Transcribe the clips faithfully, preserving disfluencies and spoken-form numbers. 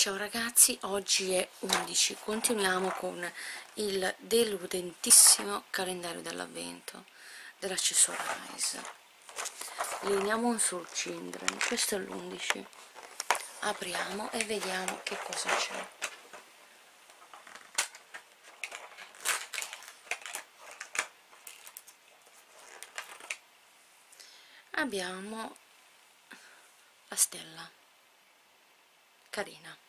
Ciao ragazzi, oggi è undici, continuiamo con il deludentissimo calendario dell'avvento dell'Accessorize. Lineiamo sul Children, questo è l'undici. Apriamo e vediamo che cosa c'è. Abbiamo la stella, carina.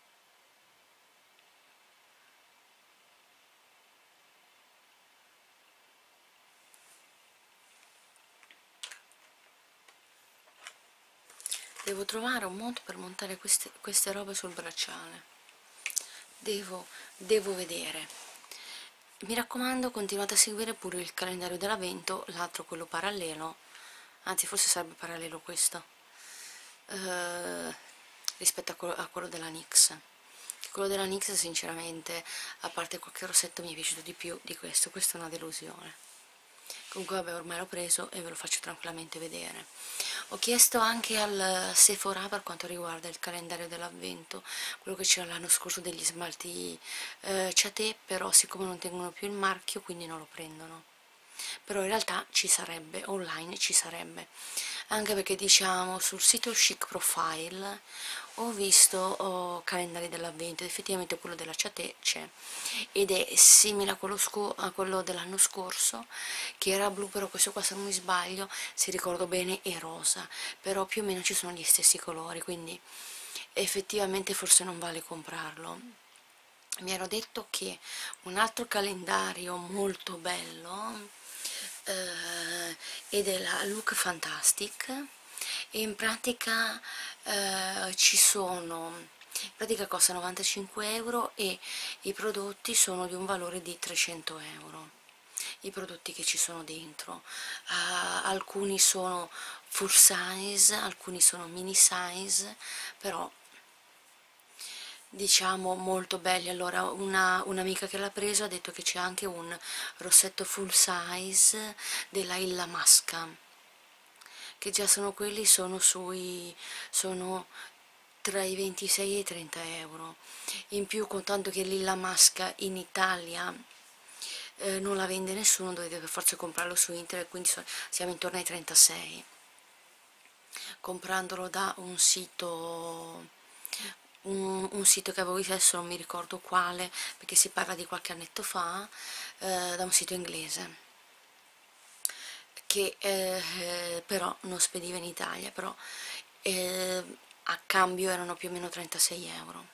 Devo trovare un modo per montare queste, queste robe sul bracciale. Devo, devo vedere. Mi raccomando, continuate a seguire pure il calendario dell'avvento, l'altro quello parallelo, anzi forse sarebbe parallelo questo, eh, rispetto a quello, a quello della NYX. Quello della NYX sinceramente, a parte qualche rossetto, mi è piaciuto di più di questo, questa è una delusione. Comunque vabbè, ormai l'ho preso e ve lo faccio tranquillamente vedere. Ho chiesto anche al Sephora per quanto riguarda il calendario dell'avvento, quello che c'era l'anno scorso degli smalti eh, Ciate, però siccome non tengono più il marchio quindi non lo prendono. Però in realtà ci sarebbe, online ci sarebbe, anche perché diciamo sul sito Chic Profile ho visto oh, calendari dell'avvento, effettivamente quello della Ciate c'è ed è simile a quello, a quello dell'anno scorso che era blu, però questo qua, se non mi sbaglio, se ricordo bene, è rosa, però più o meno ci sono gli stessi colori, quindi effettivamente forse non vale comprarlo. Mi ero detto che un altro calendario molto bello eh, ed è la Look Fantastic, e in pratica eh, ci sono, in pratica costa novantacinque euro e i prodotti sono di un valore di trecento euro. I prodotti che ci sono dentro, uh, alcuni sono full size, alcuni sono mini size, però diciamo molto belli. Allora una, un'amica che l'ha preso ha detto che c'è anche un rossetto full size della Illa Masca, che già sono quelli, sono sui sono tra i ventisei e i trenta euro in più, contando che l'Illa Masca in Italia eh, non la vende nessuno, dovete per forza comprarlo su internet, quindi so, siamo intorno ai trentasei, comprandolo da un sito un, un sito che avevo visto, adesso non mi ricordo quale perché si parla di qualche annetto fa, eh, da un sito inglese che eh, però non spediva in Italia, però eh, a cambio erano più o meno trentasei euro.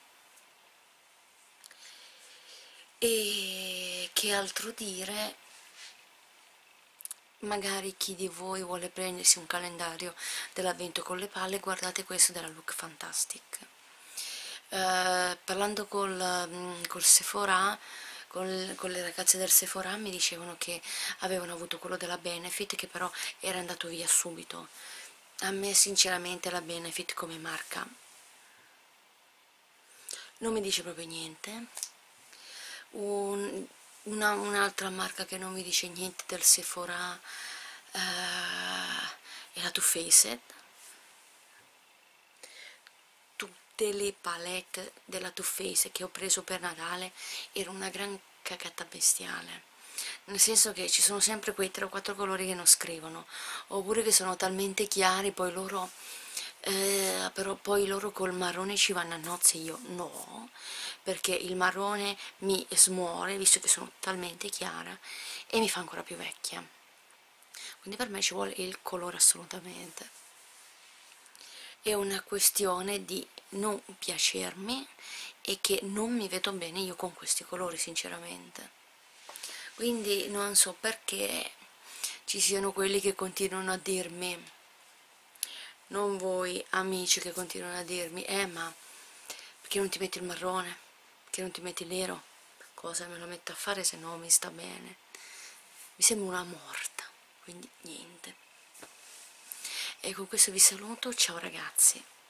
E che altro dire, magari chi di voi vuole prendersi un calendario dell'avvento con le palle, guardate questo della Look Fantastic. Eh, parlando col, mm, col Sephora, col, con le ragazze del Sephora, mi dicevano che avevano avuto quello della Benefit, che però era andato via subito. A me sinceramente la Benefit come marca non mi dice proprio niente. Un, una, un'altra marca che non mi dice niente del Sephora uh, è la Too Faced. Tutte le palette della Too Faced che ho preso per Natale erano una gran cagata bestiale, nel senso che ci sono sempre quei tre o quattro colori che non scrivono, oppure che sono talmente chiari, poi loro eh, però poi loro col marrone ci vanno a nozze. Io no, perché il marrone mi smuore visto che sono talmente chiara e mi fa ancora più vecchia, quindi per me ci vuole il colore assolutamente. È una questione di non piacermi e che non mi vedo bene io con questi colori sinceramente, quindi non so perché ci siano quelli che continuano a dirmi, non voi amici che continuano a dirmi eh ma perché non ti metti il marrone, perché non ti metti il nero, cosa me lo metto a fare se no mi sta bene, mi sembra una morta, quindi niente. E con questo vi saluto, ciao ragazzi.